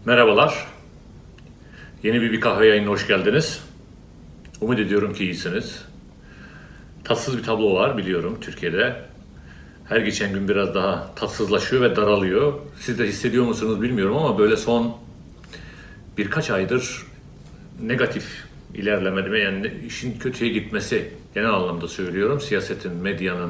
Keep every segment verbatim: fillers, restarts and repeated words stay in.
Merhabalar. Yeni bir, bir kahve yayınına hoş geldiniz. Umut ediyorum ki iyisiniz. Tatsız bir tablo var biliyorum Türkiye'de. Her geçen gün biraz daha tatsızlaşıyor ve daralıyor. Siz de hissediyor musunuz bilmiyorum ama böyle son birkaç aydır negatif ilerlemedi. Yani işin kötüye gitmesi, genel anlamda söylüyorum. Siyasetin, medyanın,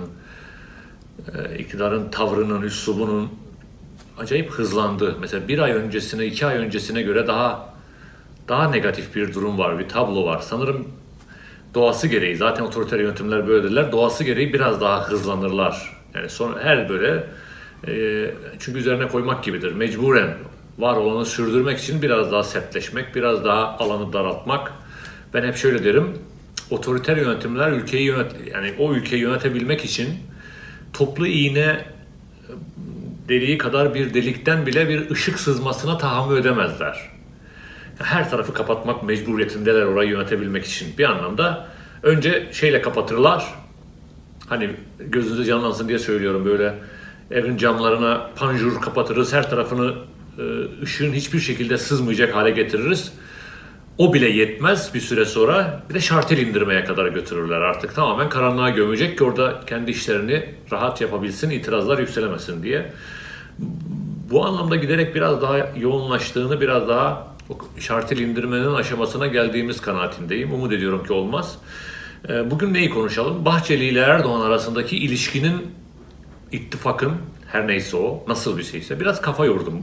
iktidarın tavrının, üslubunun acayip hızlandı. Mesela bir ay öncesine, iki ay öncesine göre daha daha negatif bir durum var, bir tablo var. Sanırım doğası gereği, zaten otoriter yönetimler böyledirler, doğası gereği biraz daha hızlanırlar. Yani sonra her böyle, e, çünkü üzerine koymak gibidir. Mecburen var olanı sürdürmek için biraz daha sertleşmek, biraz daha alanı daraltmak. Ben hep şöyle derim, otoriter yönetimler ülkeyi yönet, yani o ülkeyi yönetebilmek için toplu iğne deliği kadar bir delikten bile bir ışık sızmasına tahammül edemezler. Her tarafı kapatmak mecburiyetindeler orayı yönetebilmek için. Bir anlamda önce şeyle kapatırlar. Hani gözünüze canlansın diye söylüyorum, böyle evin camlarına panjur kapatırız. Her tarafını ışığın hiçbir şekilde sızmayacak hale getiririz. O bile yetmez, bir süre sonra bir de şartel indirmeye kadar götürürler artık. Tamamen karanlığa gömecek ki orada kendi işlerini rahat yapabilsin, itirazlar yükselemesin diye. Bu anlamda giderek biraz daha yoğunlaştığını, biraz daha şartel indirmenin aşamasına geldiğimiz kanaatindeyim. Umut ediyorum ki olmaz. Bugün neyi konuşalım? Bahçeli ile Erdoğan arasındaki ilişkinin, ittifakın, her neyse o, nasıl bir şeyse biraz kafa yordum.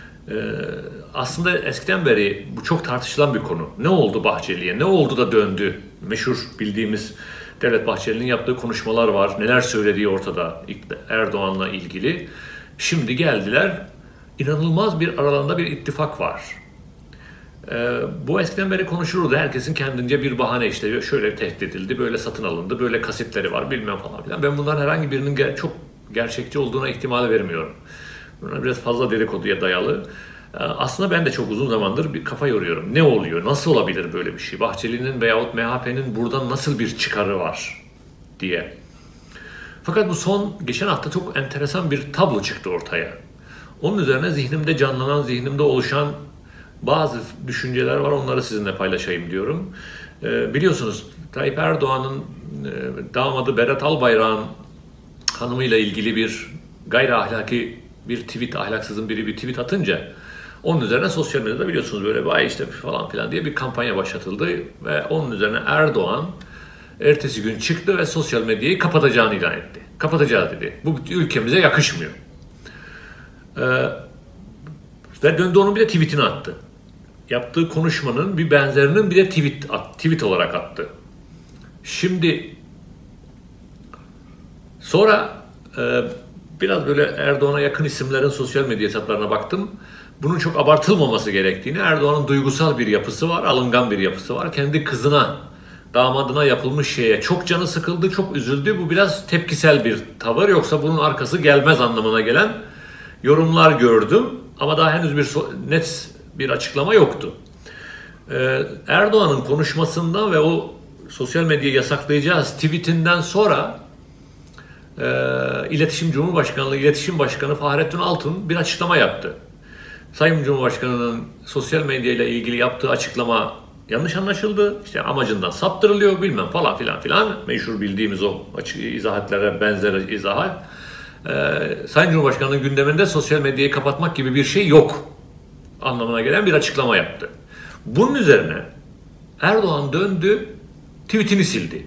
Aslında eskiden beri bu çok tartışılan bir konu. Ne oldu Bahçeli'ye? Ne oldu da döndü? Meşhur bildiğimiz Devlet Bahçeli'nin yaptığı konuşmalar var. Neler söylediği ortada Erdoğan'la ilgili. Şimdi geldiler. İnanılmaz bir aralarında bir ittifak var. Ee, bu eskiden beri konuşulurdu. Herkesin kendince bir bahane, işte şöyle tehdit edildi, böyle satın alındı, böyle kasıtları var bilmem falan filan. Ben bunların herhangi birinin ger- çok gerçekçi olduğuna ihtimal vermiyorum. Bunlar biraz fazla dedikoduya dayalı. Ee, aslında ben de çok uzun zamandır bir kafa yoruyorum. Ne oluyor? Nasıl olabilir böyle bir şey? Bahçeli'nin veyahut M H P'nin buradan nasıl bir çıkarı var diye. Fakat bu son, geçen hafta çok enteresan bir tablo çıktı ortaya. Onun üzerine zihnimde canlanan, zihnimde oluşan bazı düşünceler var, onları sizinle paylaşayım diyorum. Ee, biliyorsunuz Tayyip Erdoğan'ın e, damadı Berat Albayrak'ın hanımıyla ilgili bir gayri ahlaki bir tweet, ahlaksızın biri bir tweet atınca onun üzerine sosyal medyada biliyorsunuz böyle vay işte falan filan diye bir kampanya başlatıldı ve onun üzerine Erdoğan ertesi gün çıktı ve sosyal medyayı kapatacağını ilan etti. Kapatacağız dedi. Bu ülkemize yakışmıyor. Ee, ve döndü onun bir de tweetini attı. Yaptığı konuşmanın bir benzerinin bir de tweet, at, tweet olarak attı. Şimdi sonra e, biraz böyle Erdoğan'a yakın isimlerin sosyal medya hesaplarına baktım. Bunun çok abartılmaması gerektiğini, Erdoğan'ın duygusal bir yapısı var, alıngan bir yapısı var. Kendi kızına, damadına yapılmış şeye çok canı sıkıldı, çok üzüldü. Bu biraz tepkisel bir tavır, yoksa bunun arkası gelmez anlamına gelen yorumlar gördüm. Ama daha henüz bir net bir açıklama yoktu. Ee, Erdoğan'ın konuşmasından ve o sosyal medyayı yasaklayacağız tweetinden sonra e, İletişim Cumhurbaşkanlığı İletişim Başkanı Fahrettin Altun bir açıklama yaptı. Sayın Cumhurbaşkanı'nın sosyal medya ile ilgili yaptığı açıklama yanlış anlaşıldı. İşte amacından saptırılıyor bilmem falan filan filan. Meşhur bildiğimiz o açık izahatlere benzer izahat. Ee, Sayın Cumhurbaşkanı'nın gündeminde sosyal medyayı kapatmak gibi bir şey yok anlamına gelen bir açıklama yaptı. Bunun üzerine Erdoğan döndü, tweetini sildi.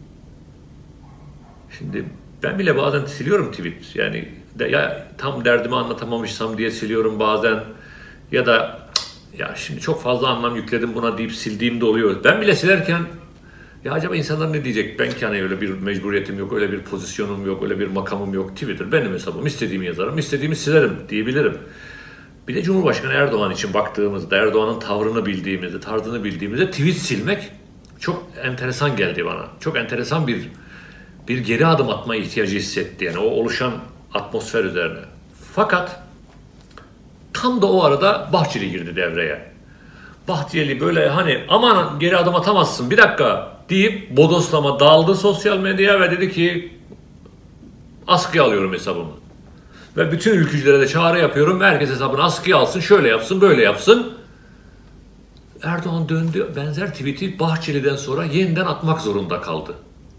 Şimdi ben bile bazen siliyorum tweet. Yani de, ya tam derdimi anlatamamışsam diye siliyorum bazen, ya da ya şimdi çok fazla anlam yükledim buna deyip sildiğim de oluyor. Ben bile silerken ya acaba insanlar ne diyecek? Ben ki hani öyle bir mecburiyetim yok, öyle bir pozisyonum yok, öyle bir makamım yok. Twitter benim hesabım. İstediğimi yazarım, istediğimi silerim diyebilirim. Bir de Cumhurbaşkanı Erdoğan için baktığımızda, Erdoğan'ın tavrını bildiğimizde, tarzını bildiğimizde tweet silmek çok enteresan geldi bana. Çok enteresan bir bir geri adım atma ihtiyacı hissetti. Yani o oluşan atmosfer üzerine. Fakat tam da o arada Bahçeli girdi devreye. Bahçeli böyle hani aman geri adım atamazsın bir dakika deyip bodoslama daldı sosyal medyaya ve dedi ki askıya alıyorum hesabımı. Ve bütün ülkücülere de çağrı yapıyorum. Herkes hesabını askıya alsın, şöyle yapsın, böyle yapsın. Erdoğan döndü, benzer tweet'i Bahçeli'den sonra yeniden atmak zorunda kaldı.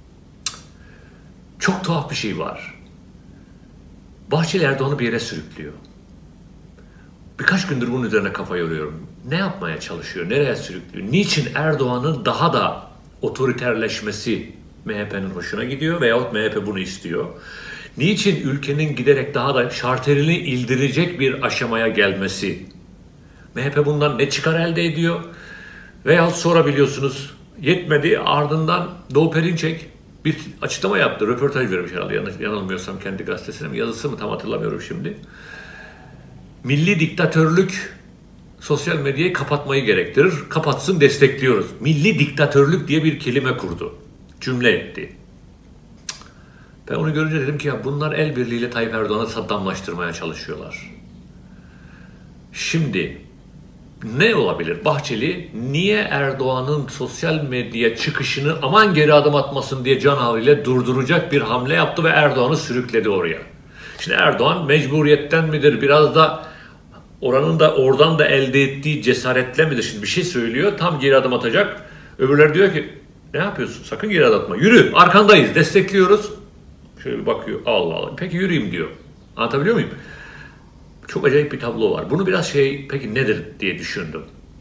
Çok tuhaf bir şey var. Bahçeli Erdoğan'ı bir yere sürüklüyor. Birkaç gündür bunun üzerine kafa yoruyorum. Ne yapmaya çalışıyor, nereye sürüklüyor? Niçin Erdoğan'ın daha da otoriterleşmesi M H P'nin hoşuna gidiyor veyahut M H P bunu istiyor? Niçin ülkenin giderek daha da şarterini ildirecek bir aşamaya gelmesi? M H P bundan ne çıkar elde ediyor? Veyahut sonra biliyorsunuz yetmedi, ardından Doğu Perinçek bir açıklama yaptı. Röportaj vermiş herhalde, yanılmıyorsam kendi gazetesine mi, yazısı mı tam hatırlamıyorum şimdi. Milli diktatörlük sosyal medyayı kapatmayı gerektirir. Kapatsın, destekliyoruz. Milli diktatörlük diye bir kelime kurdu. Cümle etti. Ben onu görünce dedim ki ya bunlar el birliğiyle Tayyip Erdoğan'ı Saddamlaştırmaya çalışıyorlar. Şimdi ne olabilir? Bahçeli niye Erdoğan'ın sosyal medya çıkışını aman geri adım atmasın diye can havliyle durduracak bir hamle yaptı ve Erdoğan'ı sürükledi oraya. Şimdi Erdoğan mecburiyetten midir? Biraz da oranın da oradan da elde ettiği cesaretle midir? Şimdi bir şey söylüyor, tam geri adım atacak. Öbürler diyor ki ne yapıyorsun? Sakın geri adım atma. Yürü, arkandayız, destekliyoruz. Şöyle bir bakıyor, Allah Allah. Peki yürüyeyim diyor. Anlatabiliyor muyum? Çok acayip bir tablo var. Bunu biraz şey, peki nedir diye düşündüm.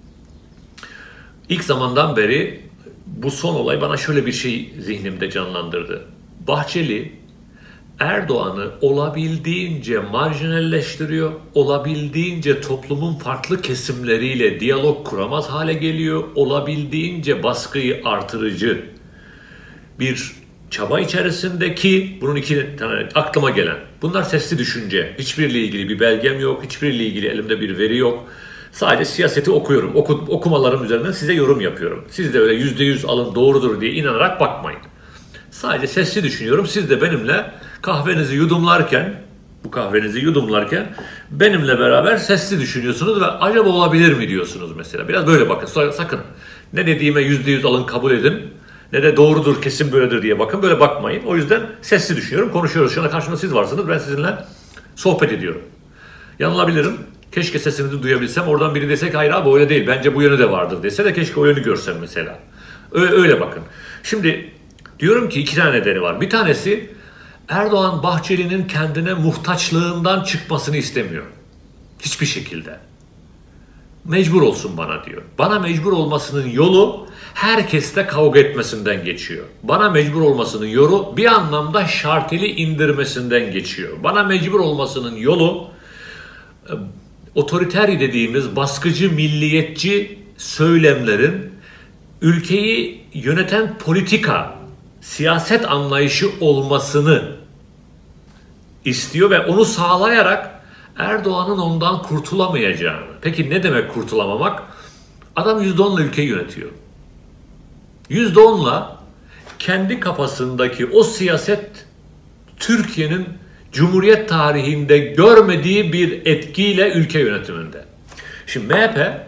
İlk zamandan beri bu son olay bana şöyle bir şey zihnimde canlandırdı. Bahçeli Erdoğan'ı olabildiğince marjinalleştiriyor, olabildiğince toplumun farklı kesimleriyle diyalog kuramaz hale geliyor, olabildiğince baskıyı artırıcı bir çaba içerisindeki, bunun iki tane aklıma gelen, bunlar sesli düşünce, hiçbiriyle ilgili bir belgem yok, hiçbiriyle ilgili elimde bir veri yok. Sadece siyaseti okuyorum, Oku, okumalarım üzerinden size yorum yapıyorum. Siz de öyle yüzde yüz alın doğrudur diye inanarak bakmayın. Sadece sesli düşünüyorum, siz de benimle kahvenizi yudumlarken, bu kahvenizi yudumlarken benimle beraber sesli düşünüyorsunuz ve acaba olabilir mi diyorsunuz mesela. Biraz böyle bakın, sakın ne dediğime yüzde yüz alın kabul edin. Ne de doğrudur, kesin böyledir diye bakın. Böyle bakmayın. O yüzden sesli düşünüyorum. Konuşuyoruz. Şu anda karşımda siz varsınız. Ben sizinle sohbet ediyorum. Yanılabilirim. Keşke sesinizi duyabilsem. Oradan biri desek hayır abi öyle değil. Bence bu yönü de vardır dese de keşke o yönü görsem mesela. Öyle, öyle bakın. Şimdi diyorum ki iki tane nedeni var. Bir tanesi Erdoğan Bahçeli'nin kendine muhtaçlığından çıkmasını istemiyor. Hiçbir şekilde. Mecbur olsun bana diyor. Bana mecbur olmasının yolu herkesle kavga etmesinden geçiyor. Bana mecbur olmasının yolu bir anlamda şarteli indirmesinden geçiyor. Bana mecbur olmasının yolu otoriter dediğimiz baskıcı, milliyetçi söylemlerin ülkeyi yöneten politika, siyaset anlayışı olmasını istiyor ve onu sağlayarak Erdoğan'ın ondan kurtulamayacağını. Peki ne demek kurtulamamak? Adam yüzde onla ülkeyi yönetiyor. yüzde onla kendi kafasındaki o siyaset Türkiye'nin Cumhuriyet tarihinde görmediği bir etkiyle ülke yönetiminde. Şimdi M H P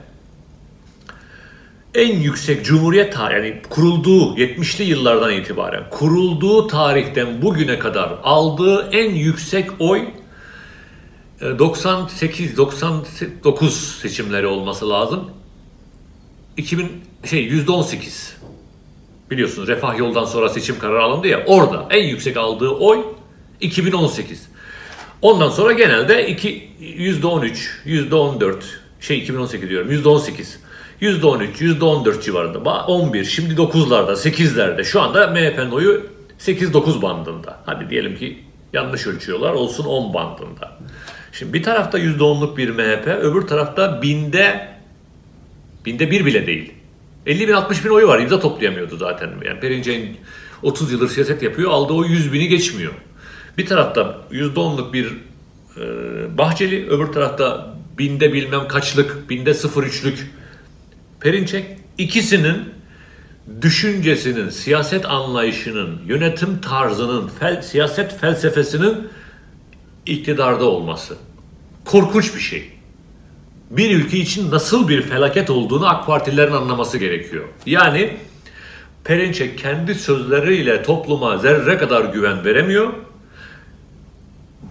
en yüksek Cumhuriyet tarihi, yani kurulduğu yetmişli yıllardan itibaren kurulduğu tarihten bugüne kadar aldığı en yüksek oy doksan sekiz doksan dokuz seçimleri olması lazım. iki bin şey yüzde on sekiz. Biliyorsunuz Refah Yol'dan sonra seçim kararı alındı ya, orada en yüksek aldığı oy iki bin on sekiz. Ondan sonra genelde yüzde on üç, yüzde on dört, şey iki bin on sekiz diyorum, yüzde on sekiz, yüzde on üç, yüzde on dört civarında, on bir, şimdi dokuzlarda, sekizlerde, şu anda M H P'nin oyu sekiz dokuz bandında. Hadi diyelim ki yanlış ölçüyorlar, olsun on bandında. Şimdi bir tarafta yüzde onluk bir M H P, öbür tarafta binde, binde bir bile değil. elli bin altmış bin oyu var, imza toplayamıyordu zaten. Yani Perinçek'in otuz yıldır siyaset yapıyor, aldığı o yüz bini geçmiyor. Bir tarafta yüzde onluk bir e, Bahçeli, öbür tarafta binde bilmem kaçlık, binde sıfır üçlük Perinçek. İkisinin düşüncesinin, siyaset anlayışının, yönetim tarzının, fel, siyaset felsefesinin iktidarda olması. Korkunç bir şey. Bir ülke için nasıl bir felaket olduğunu AK Partililerin anlaması gerekiyor. Yani Perinçek kendi sözleriyle topluma zerre kadar güven veremiyor.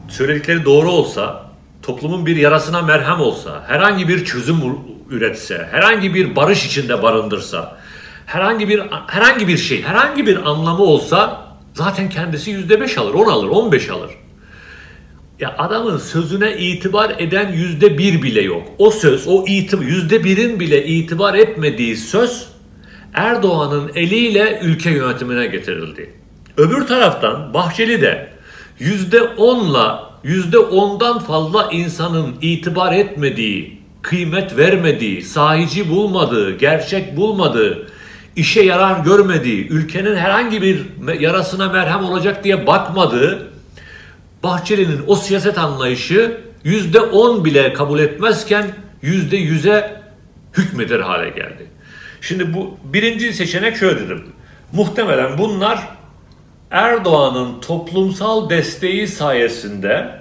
söyledikleri doğru olsa, toplumun bir yarasına merhem olsa, herhangi bir çözüm üretse, herhangi bir barış içinde barındırsa, herhangi bir herhangi bir şey, herhangi bir anlamı olsa zaten kendisi yüzde beş alır, on alır, on beş alır. Ya adamın sözüne itibar eden yüzde bir bile yok. O söz, o itibar, yüzde birin bile itibar etmediği söz Erdoğan'ın eliyle ülke yönetimine getirildi. Öbür taraftan Bahçeli de yüzde onla yüzde ondan fazla insanın itibar etmediği, kıymet vermediği, sahici bulmadığı, gerçek bulmadığı, işe yarar görmediği, ülkenin herhangi bir yarasına merhem olacak diye bakmadığı Bahçeli'nin o siyaset anlayışı yüzde on bile kabul etmezken yüzde yüze hükmeder hale geldi. Şimdi bu birinci seçenek şöyle dedim. Muhtemelen bunlar Erdoğan'ın toplumsal desteği sayesinde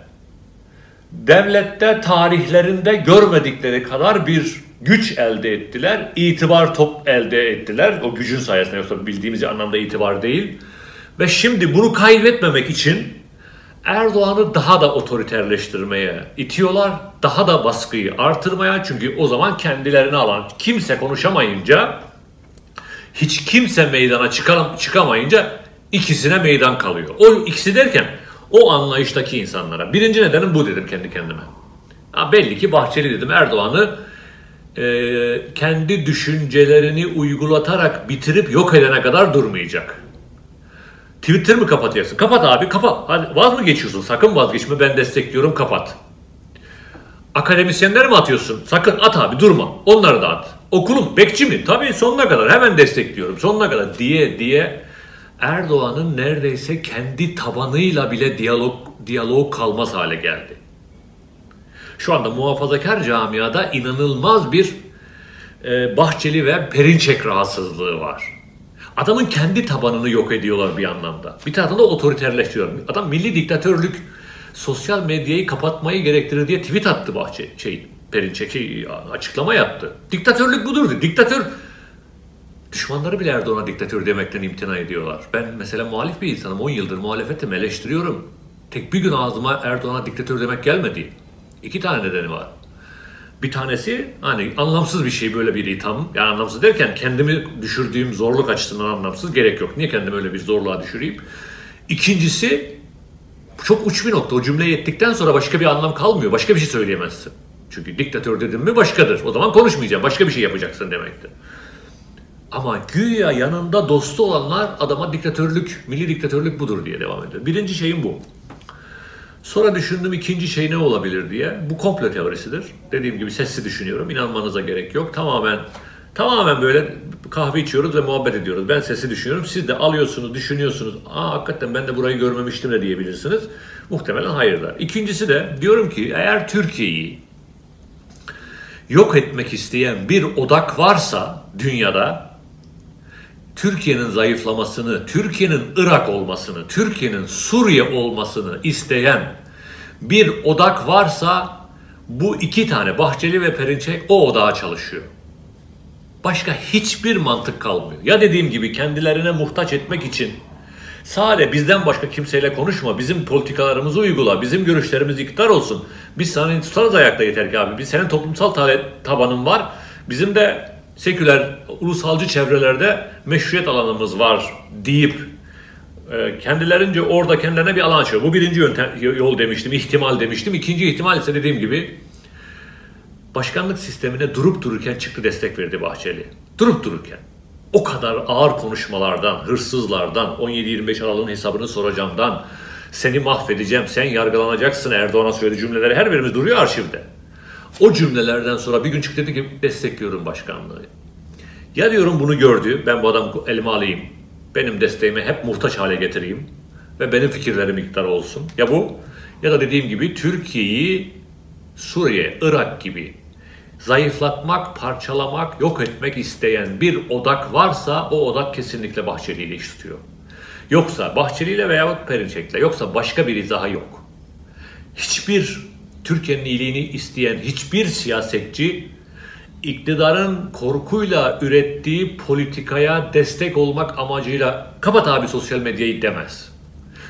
devlette tarihlerinde görmedikleri kadar bir güç elde ettiler, itibar top elde ettiler. O gücün sayesinde, yoksa bildiğimiz anlamda itibar değil. Ve şimdi bunu kaybetmemek için Erdoğan'ı daha da otoriterleştirmeye itiyorlar, daha da baskıyı artırmaya. Çünkü o zaman kendilerini alan kimse konuşamayınca, hiç kimse meydana çıkam çıkamayınca ikisine meydan kalıyor. O ikisi derken o anlayıştaki insanlara. Birinci nedenim bu dedim kendi kendime. Ha, belli ki Bahçeli dedim Erdoğan'ı e, kendi düşüncelerini uygulatarak bitirip yok edene kadar durmayacak. Twitter mi kapatacaksın? Kapat abi, kapat. Hadi, vaz mı geçiyorsun? Sakın vazgeçme, ben destekliyorum, kapat. Akademisyenler mi atıyorsun? Sakın at abi, durma. Onları da at. Okulum, bekçi mi? Tabii sonuna kadar, hemen destekliyorum, sonuna kadar diye diye Erdoğan'ın neredeyse kendi tabanıyla bile diyalog, diyalog kalmaz hale geldi. Şu anda muhafazakar camiada inanılmaz bir e, Bahçeli ve Perinçek rahatsızlığı var. Adamın kendi tabanını yok ediyorlar bir anlamda. Bir taraftan da otoriterleştiriyor. Adam milli diktatörlük, sosyal medyayı kapatmayı gerektirir diye tweet attı Bahçeli, şey, Perinçek şey, açıklama yaptı. Diktatörlük budur diyor. Diktatör, düşmanları bile Erdoğan'a diktatör demekten imtina ediyorlar. Ben mesela muhalif bir insanım. on yıldır muhalefetim, eleştiriyorum. Tek bir gün ağzıma Erdoğan'a diktatör demek gelmedi. İki tane nedeni var. Bir tanesi hani anlamsız bir şey, böyle bir itham. Yani anlamsız derken kendimi düşürdüğüm zorluk açısından anlamsız, gerek yok. Niye kendimi öyle bir zorluğa düşüreyim? İkincisi çok uç bir nokta. O cümleyi ettikten sonra başka bir anlam kalmıyor. Başka bir şey söyleyemezsin. Çünkü diktatör dedim mi başkadır. O zaman konuşmayacağım. Başka bir şey yapacaksın demektir. Ama güya yanında dostu olanlar adama diktatörlük, milli diktatörlük budur diye devam ediyor. Birinci şeyim bu. Sonra düşündüm ikinci şey ne olabilir diye. Bu komplo teorisidir. Dediğim gibi sessiz düşünüyorum. İnanmanıza gerek yok. Tamamen tamamen böyle kahve içiyoruz ve muhabbet ediyoruz. Ben sessiz düşünüyorum. Siz de alıyorsunuz, düşünüyorsunuz. Aa hakikaten ben de burayı görmemiştim de diyebilirsiniz. Muhtemelen hayırlar. İkincisi de diyorum ki eğer Türkiye'yi yok etmek isteyen bir odak varsa dünyada, Türkiye'nin zayıflamasını, Türkiye'nin Irak olmasını, Türkiye'nin Suriye olmasını isteyen bir odak varsa bu iki tane Bahçeli ve Perinçek o odağa çalışıyor. Başka hiçbir mantık kalmıyor. Ya dediğim gibi kendilerine muhtaç etmek için sadece bizden başka kimseyle konuşma, bizim politikalarımızı uygula, bizim görüşlerimiz iktidar olsun. Biz sana tutarız ayakta, yeter ki abi. Biz, senin toplumsal tabanın var, bizim de seküler, ulusalcı çevrelerde meşruiyet alanımız var deyip e, kendilerince orada kendilerine bir alan açıyor. Bu birinci yöntem, yol demiştim, ihtimal demiştim. İkinci ihtimal ise dediğim gibi başkanlık sistemine durup dururken çıktı destek verdi Bahçeli. Durup dururken. O kadar ağır konuşmalardan, hırsızlardan, on yedi yirmi beş Aralık'ın hesabını soracağımdan, seni mahvedeceğim, sen yargılanacaksın Erdoğan'a söylediği cümleleri her birimiz duruyor arşivde. O cümlelerden sonra bir gün çıktı dedi ki destekliyorum başkanlığı. Ya diyorum bunu gördü, ben bu adamı elime alayım, benim desteğimi hep muhtaç hale getireyim ve benim fikirlerim iktidar olsun. Ya bu, ya da dediğim gibi Türkiye'yi Suriye, Irak gibi zayıflatmak, parçalamak, yok etmek isteyen bir odak varsa o odak kesinlikle Bahçeli ile iş tutuyor. Yoksa Bahçeli ile veya Perinçek'le, yoksa başka bir izaha yok. Hiçbir Türkiye'nin iyiliğini isteyen hiçbir siyasetçi iktidarın korkuyla ürettiği politikaya destek olmak amacıyla kapat abi sosyal medyayı demez.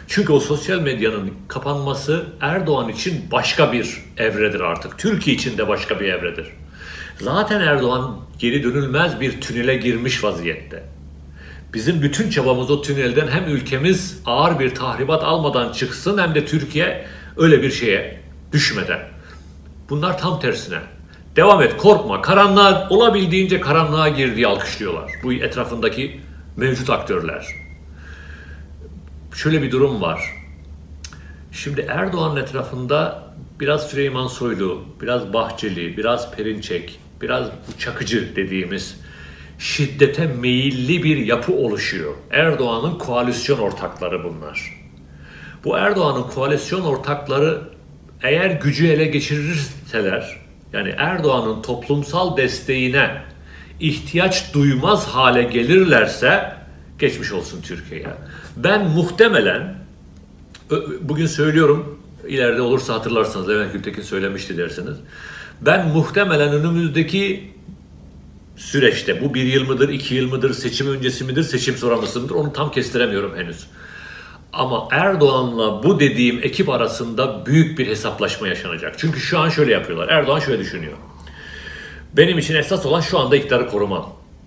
Çünkü o sosyal medyanın kapanması Erdoğan için başka bir evredir artık. Türkiye için de başka bir evredir. Zaten Erdoğan geri dönülmez bir tünele girmiş vaziyette. Bizim bütün çabamız o tünelden hem ülkemiz ağır bir tahribat almadan çıksın hem de Türkiye öyle bir şeye düşmeden. Bunlar tam tersine. Devam et, korkma, karanlığa, olabildiğince karanlığa gir diye alkışlıyorlar bu etrafındaki mevcut aktörler. Şöyle bir durum var. Şimdi Erdoğan'ın etrafında biraz Süleyman Soylu, biraz Bahçeli, biraz Perinçek, biraz bu Çakıcı dediğimiz şiddete meyilli bir yapı oluşuyor. Erdoğan'ın koalisyon ortakları bunlar. Bu Erdoğan'ın koalisyon ortakları eğer gücü ele geçirirseler, yani Erdoğan'ın toplumsal desteğine ihtiyaç duymaz hale gelirlerse geçmiş olsun Türkiye'ye. Ben muhtemelen, bugün söylüyorum, ileride olursa hatırlarsanız, Levent Gültekin söylemişti dersiniz. Ben muhtemelen önümüzdeki süreçte, bu bir yıl mıdır, iki yıl mıdır, seçim öncesi midir, seçim sonrası mıdır, onu tam kestiremiyorum henüz. Ama Erdoğan'la bu dediğim ekip arasında büyük bir hesaplaşma yaşanacak. Çünkü şu an şöyle yapıyorlar. Erdoğan şöyle düşünüyor. Benim için esas olan şu anda iktidarı korumam.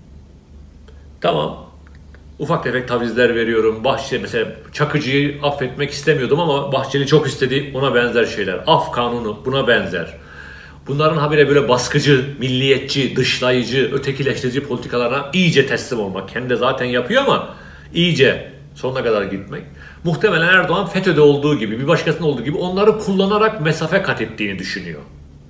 Tamam. Ufak tefek tavizler veriyorum. Bahçeli mesela Çakıcı'yı affetmek istemiyordum ama Bahçeli çok istedi. Ona benzer şeyler. Af kanunu buna benzer. Bunların habire böyle baskıcı, milliyetçi, dışlayıcı, ötekileştirici politikalarına iyice teslim olmak. Kendi de zaten yapıyor ama iyice sonuna kadar gitmek. Muhtemelen Erdoğan FETÖ'de olduğu gibi, bir başkasının olduğu gibi onları kullanarak mesafe kat ettiğini düşünüyor.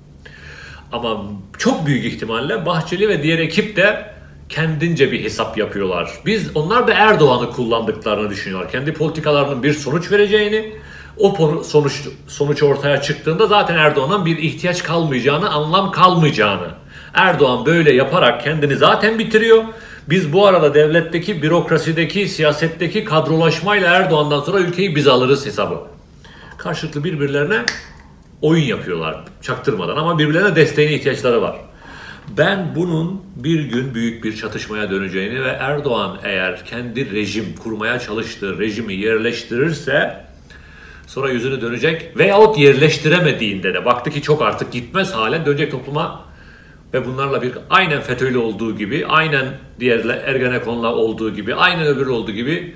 Ama çok büyük ihtimalle Bahçeli ve diğer ekip de kendince bir hesap yapıyorlar. Biz, onlar da Erdoğan'ı kullandıklarını düşünüyorlar. Kendi politikalarının bir sonuç vereceğini, o sonuç sonuç ortaya çıktığında zaten Erdoğan'ın bir ihtiyaç kalmayacağını, anlam kalmayacağını. Erdoğan böyle yaparak kendini zaten bitiriyor. Biz bu arada devletteki, bürokrasideki, siyasetteki kadrolaşmayla Erdoğan'dan sonra ülkeyi biz alırız hesabı. Karşılıklı birbirlerine oyun yapıyorlar çaktırmadan ama birbirlerine desteğine ihtiyaçları var. Ben bunun bir gün büyük bir çatışmaya döneceğini ve Erdoğan eğer kendi rejim kurmaya çalıştığı rejimi yerleştirirse sonra yüzünü dönecek veyahut yerleştiremediğinde de baktı ki çok artık gitmez hale dönecek topluma ve bunlarla bir aynen FETÖ'yle olduğu gibi, aynen diğerle Ergenekon'la olduğu gibi, aynen öbürü olduğu gibi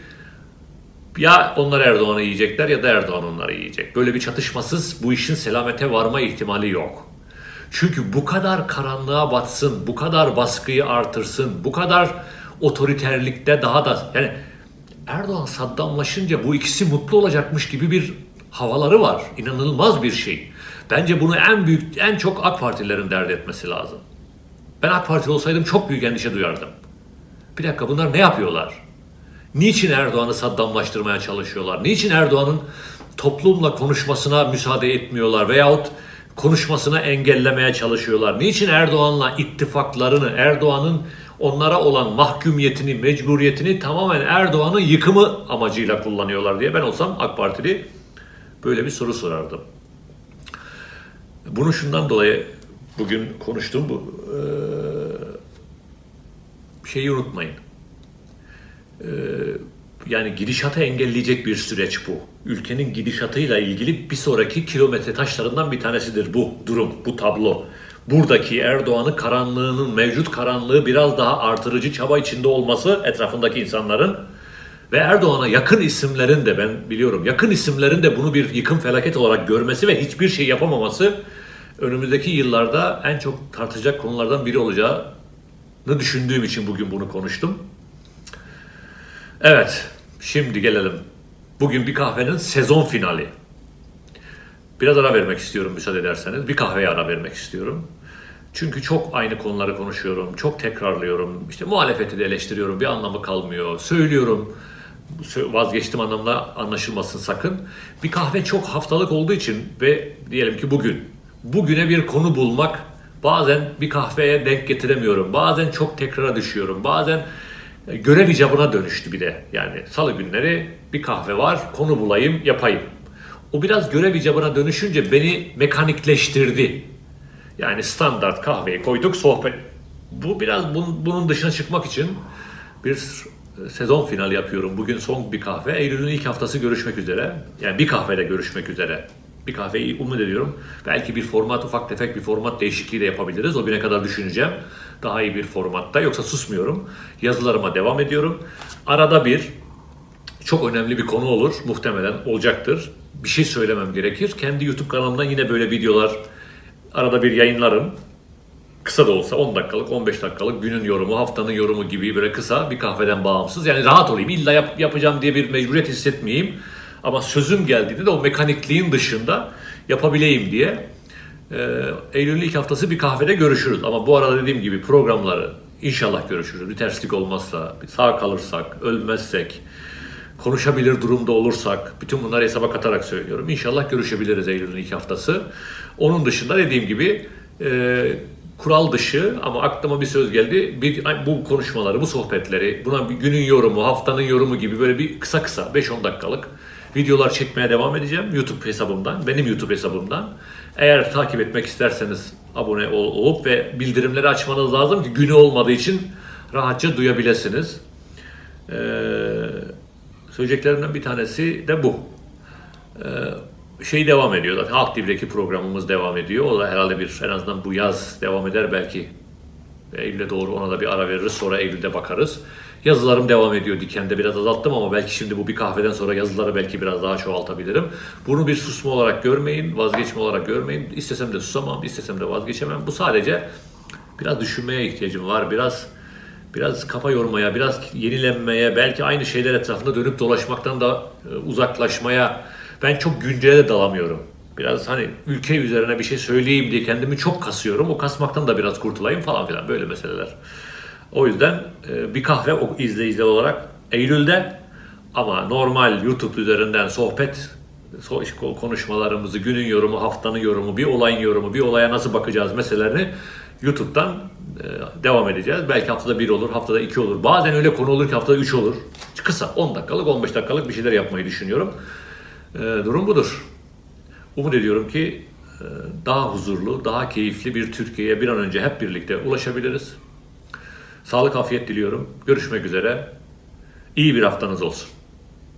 ya onlar Erdoğan'ı yiyecekler ya da Erdoğan onları yiyecek. Böyle bir çatışmasız bu işin selamete varma ihtimali yok. Çünkü bu kadar karanlığa batsın, bu kadar baskıyı artırsın, bu kadar otoriterlikte daha da yani Erdoğan Saddamlaşınca bu ikisi mutlu olacakmış gibi bir havaları var. İnanılmaz bir şey. Bence bunu en büyük, en çok AK Partililerin dert etmesi lazım. Ben AK Partili olsaydım çok büyük endişe duyardım. Bir dakika bunlar ne yapıyorlar? Niçin Erdoğan'ı Saddamlaştırmaya çalışıyorlar? Niçin Erdoğan'ın toplumla konuşmasına müsaade etmiyorlar veyahut konuşmasını engellemeye çalışıyorlar? Niçin Erdoğan'la ittifaklarını, Erdoğan'ın onlara olan mahkumiyetini, mecburiyetini tamamen Erdoğan'ın yıkımı amacıyla kullanıyorlar diye ben olsam AK Partili böyle bir soru sorardım. Bunu şundan dolayı bugün konuştum. Bu ee, şeyi unutmayın. Ee, yani gidişatı engelleyecek bir süreç bu. Ülkenin gidişatıyla ilgili bir sonraki kilometre taşlarından bir tanesidir bu durum, bu tablo. Buradaki Erdoğan'ın karanlığının, mevcut karanlığı biraz daha artırıcı çaba içinde olması etrafındaki insanların ve Erdoğan'a yakın isimlerin de ben biliyorum, yakın isimlerin de bunu bir yıkım felaket olarak görmesi ve hiçbir şey yapamaması önümüzdeki yıllarda en çok tartışacak konulardan biri olacağını düşündüğüm için bugün bunu konuştum. Evet, şimdi gelelim. Bugün bir kahvenin sezon finali. Biraz ara vermek istiyorum müsaade ederseniz. Bir kahveye ara vermek istiyorum. Çünkü çok aynı konuları konuşuyorum, çok tekrarlıyorum. İşte muhalefeti de eleştiriyorum, bir anlamı kalmıyor. Söylüyorum, vazgeçtim anlamda anlaşılmasın sakın. Bir kahve çok haftalık olduğu için ve diyelim ki bugün, bugüne bir konu bulmak bazen bir kahveye denk getiremiyorum. Bazen çok tekrara düşüyorum, bazen görev icabına dönüştü bir de. Yani salı günleri bir kahve var, konu bulayım, yapayım. O biraz görev icabına dönüşünce beni mekanikleştirdi. Yani standart kahveyi koyduk, sohbet. Bu biraz bunun dışına çıkmak için bir sezon finali yapıyorum. Bugün son bir kahve. Eylül'ün ilk haftası görüşmek üzere. Yani bir kahvede görüşmek üzere. Bir kahveyi umut ediyorum. Belki bir format, ufak tefek bir format değişikliği de yapabiliriz. O güne kadar düşüneceğim. Daha iyi bir formatta. Yoksa susmuyorum. Yazılarıma devam ediyorum. Arada bir çok önemli bir konu olur. Muhtemelen olacaktır. Bir şey söylemem gerekir. Kendi YouTube kanalımdan yine böyle videolar arada bir yayınlarım. Kısa da olsa on dakikalık, on beş dakikalık günün yorumu, haftanın yorumu gibi böyle kısa bir kahveden bağımsız. Yani rahat olayım. İlla yap, yapacağım diye bir mecburiyet hissetmeyeyim. Ama sözüm geldiğinde de o mekanikliğin dışında yapabileyim diye. Ee, Eylül'ün ilk haftası bir kahvede görüşürüz. Ama bu arada dediğim gibi programları inşallah görüşürüz. Bir terslik olmazsa, sağ kalırsak, ölmezsek, konuşabilir durumda olursak, bütün bunları hesaba katarak söylüyorum. İnşallah görüşebiliriz Eylül'ün ilk haftası. Onun dışında dediğim gibi e, kural dışı ama aklıma bir söz geldi. Bir, bu konuşmaları, bu sohbetleri, buna bir günün yorumu, haftanın yorumu gibi böyle bir kısa kısa beş on dakikalık videolar çekmeye devam edeceğim YouTube hesabımdan, benim YouTube hesabımdan. Eğer takip etmek isterseniz abone ol, olup ve bildirimleri açmanız lazım ki günü olmadığı için rahatça duyabilirsiniz. Ee, söyleyeceklerimden bir tanesi de bu. Ee, şey devam ediyor zaten. Halk T V'deki programımız devam ediyor. O da herhalde bir en azından bu yaz devam eder belki. Eylül'e doğru ona da bir ara veririz. Sonra Eylül'de bakarız. Yazılarım devam ediyor. Diken'de biraz azalttım ama belki şimdi bu bir kahveden sonra yazıları belki biraz daha çoğaltabilirim. Bunu bir susma olarak görmeyin, vazgeçme olarak görmeyin. İstesem de susamam, istesem de vazgeçemem. Bu sadece biraz düşünmeye ihtiyacım var. Biraz biraz kafa yormaya, biraz yenilenmeye, belki aynı şeyler etrafında dönüp dolaşmaktan da uzaklaşmaya. Ben çok güncele de dalamıyorum. Biraz hani ülke üzerine bir şey söyleyeyim diye kendimi çok kasıyorum. O kasmaktan da biraz kurtulayım falan filan böyle meseleler. O yüzden bir kahve izleyiciler olarak Eylül'de ama normal YouTube üzerinden sohbet konuşmalarımızı, günün yorumu, haftanın yorumu, bir olayın yorumu, bir olaya nasıl bakacağız meselelerini YouTube'dan devam edeceğiz. Belki haftada bir olur, haftada iki olur. Bazen öyle konu olur ki haftada üç olur. Kısa on dakikalık, on beş dakikalık bir şeyler yapmayı düşünüyorum. Durum budur. Umut ediyorum ki daha huzurlu, daha keyifli bir Türkiye'ye bir an önce hep birlikte ulaşabiliriz. Sağlık, afiyet diliyorum. Görüşmek üzere. İyi bir haftanız olsun.